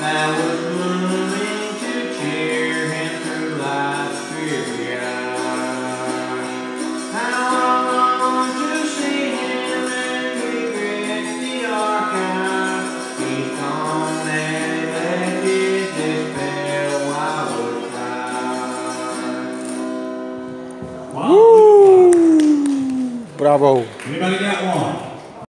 that was blooming to cheer him through life's dreary hour. How I long to see him and regret the dark hour. He's gone and left his despair wildwood flower. Woo! Bravo. Anybody got one?